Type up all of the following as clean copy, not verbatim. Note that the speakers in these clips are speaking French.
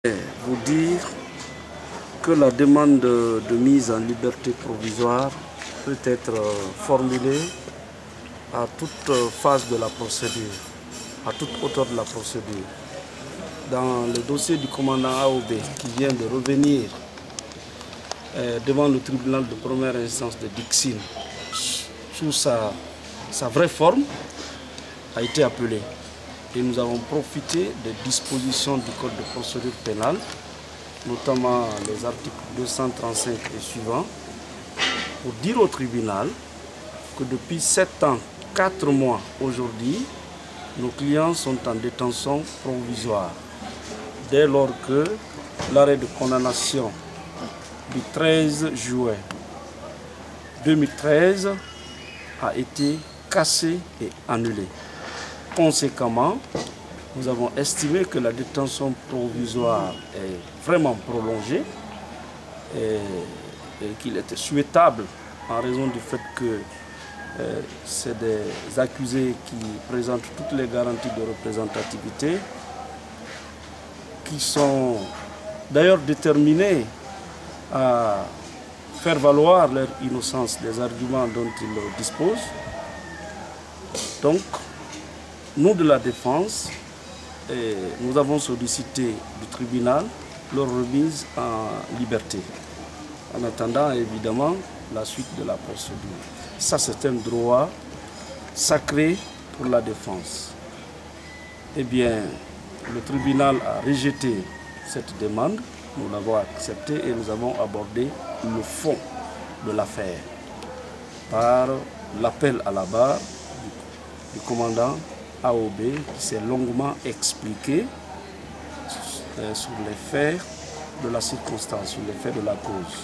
Vous dire que la demande de mise en liberté provisoire peut être formulée à toute phase de la procédure, à toute hauteur de la procédure. Dans le dossier du commandant AOB qui vient de revenir devant le tribunal de première instance de Dixine sous sa vraie forme, a été appelé. Et nous avons profité des dispositions du Code de procédure pénale, notamment les articles 235 et suivants, pour dire au tribunal que depuis 7 ans, 4 mois aujourd'hui, nos clients sont en détention provisoire. Dès lors que l'arrêt de condamnation du 13 juin 2013 a été cassé et annulé. Conséquemment, nous avons estimé que la détention provisoire est vraiment prolongée et qu'il était souhaitable, en raison du fait que c'est des accusés qui présentent toutes les garanties de représentativité, qui sont d'ailleurs déterminés à faire valoir leur innocence des arguments dont ils disposent. Donc, nous de la défense, nous avons sollicité du tribunal leur remise en liberté, en attendant évidemment la suite de la procédure. Ça, c'est un droit sacré pour la défense. Eh bien, le tribunal a rejeté cette demande, nous l'avons acceptée et nous avons abordé le fond de l'affaire par l'appel à la barre du commandant AOB qui s'est longuement expliqué sur les faits de la circonstance, sur les faits de la cause.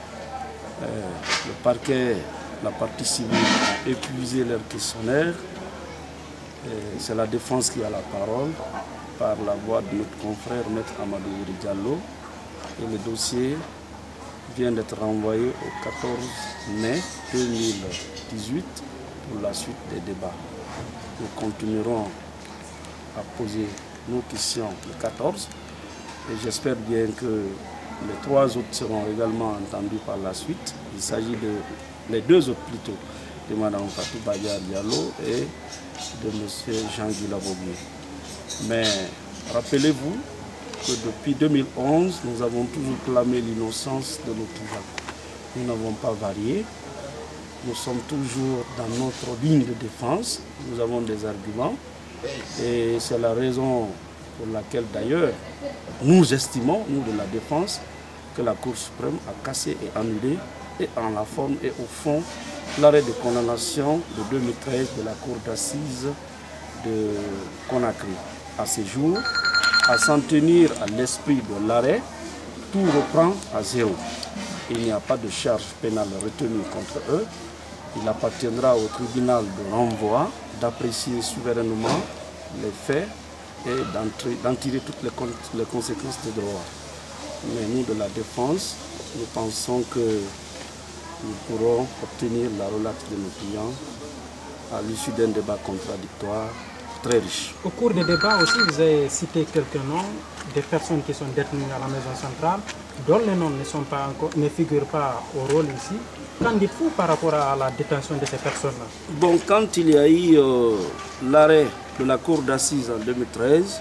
Le parquet, la partie civile a épuisé leur questionnaire. C'est la défense qui a la parole par la voix de notre confrère Maître Amadou Diallo. Et le dossier vient d'être renvoyé au 14 mai 2018 pour la suite des débats. Nous continuerons à poser nos questions le 14 et j'espère bien que les 3 autres seront également entendus par la suite. Il s'agit les 2 autres plutôt, de Mme Fatou Bayar Diallo et de M. Jean-Guy Lavogué. Mais rappelez-vous que depuis 2011, nous avons toujours clamé l'innocence de nos clients. Nous n'avons pas varié. Nous sommes toujours dans notre ligne de défense, nous avons des arguments et c'est la raison pour laquelle d'ailleurs nous estimons, nous de la défense, que la Cour suprême a cassé et annulé et en la forme et au fond l'arrêt de condamnation de 2013 de la Cour d'assises de Conakry. À ce jour, à s'en tenir à l'esprit de l'arrêt, tout reprend à zéro. Il n'y a pas de charge pénale retenue contre eux. Il appartiendra au tribunal de renvoi d'apprécier souverainement les faits et d'en tirer toutes les conséquences de droit. Mais nous, de la défense, nous pensons que nous pourrons obtenir la relaxe de nos clients à l'issue d'un débat contradictoire très riche. Au cours des débats aussi, vous avez cité quelques noms des personnes qui sont détenues à la maison centrale, dont les noms ne figurent pas au rôle ici. Qu'en dites-vous par rapport à la détention de ces personnes-là? Bon, quand il y a eu l'arrêt de la Cour d'assises en 2013,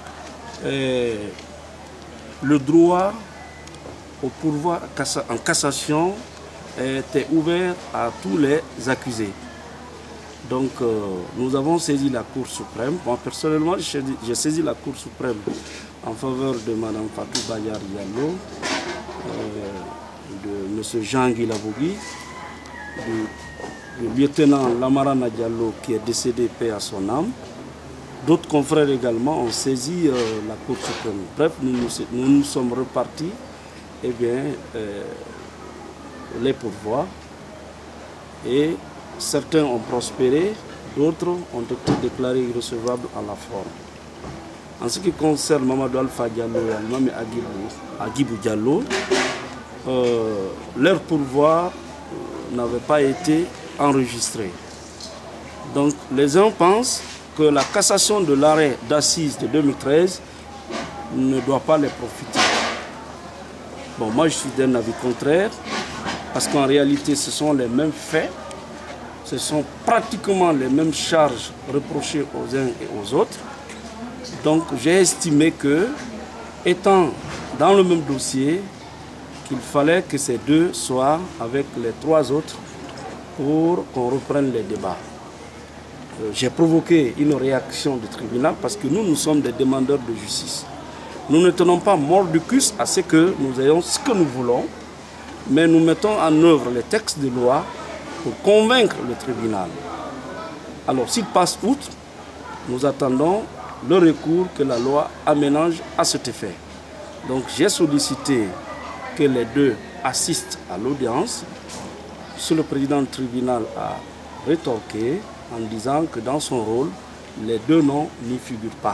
le droit au pourvoi en cassation était ouvert à tous les accusés. Donc, nous avons saisi la Cour suprême. Moi, personnellement, j'ai saisi la Cour suprême en faveur de Mme Fatou Bayar Diallo, de M. Jean-Guy Lavogué, du lieutenant Lamarana Diallo qui est décédé, paix à son âme. D'autres confrères également ont saisi la Cour suprême. Bref, nous sommes repartis les pourvois et certains ont prospéré, d'autres ont été déclarés irrecevables à la forme. En ce qui concerne Mamadou Alpha Diallo et Mame Agibou Diallo, leur pourvoi n'avait pas été enregistré. Donc les uns pensent que la cassation de l'arrêt d'assises de 2013 ne doit pas les profiter. Bon, moi je suis d'un avis contraire, parce qu'en réalité ce sont les mêmes faits, ce sont pratiquement les mêmes charges reprochées aux uns et aux autres. Donc j'ai estimé que, étant dans le même dossier, qu'il fallait que ces deux soient avec les trois autres pour qu'on reprenne les débats. J'ai provoqué une réaction du tribunal parce que nous sommes des demandeurs de justice. Nous ne tenons pas mordicus à ce que nous ayons ce que nous voulons, mais nous mettons en œuvre les textes de loi pour convaincre le tribunal. Alors s'il passe outre, nous attendons le recours que la loi aménage à cet effet. Donc j'ai sollicité que les deux assistent à l'audience. Monsieur le président du tribunal a rétorqué en disant que dans son rôle, les deux noms n'y figurent pas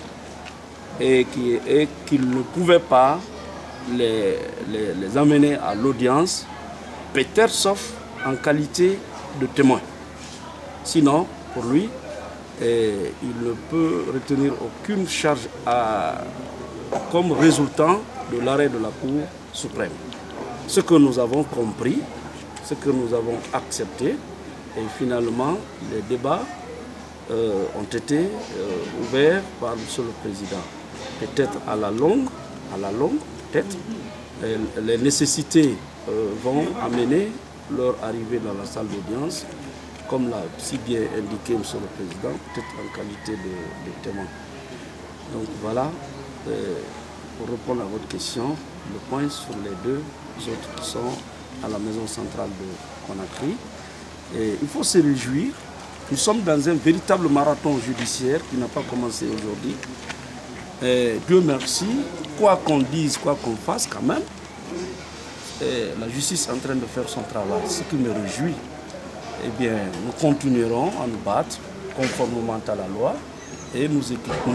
et qu'il ne pouvait pas les amener à l'audience, peut-être sauf en qualité de témoin. Sinon, pour lui, il ne peut retenir aucune charge comme résultant de l'arrêt de la Cour suprême. Ce que nous avons compris, ce que nous avons accepté, et finalement, les débats ont été ouverts par M. le Président. Peut-être à la longue, peut-être, les nécessités vont amener leur arrivée dans la salle d'audience, comme l'a si bien indiqué M. le Président, peut-être en qualité de témoin. Donc voilà, pour répondre à votre question, le point sur les deux autres qui sont à la maison centrale de Conakry. Et il faut se réjouir. Nous sommes dans un véritable marathon judiciaire qui n'a pas commencé aujourd'hui. Dieu merci, quoi qu'on dise, quoi qu'on fasse quand même, la justice est en train de faire son travail, ce qui me réjouit. Eh bien, nous continuerons à nous battre conformément à la loi et nous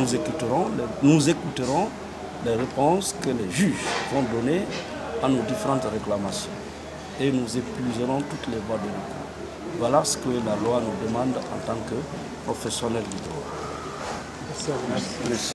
écouterons les réponses que les juges vont donner à nos différentes réclamations. Et nous épuiserons toutes les voies de recours. Voilà ce que la loi nous demande en tant que professionnels du droit. Merci.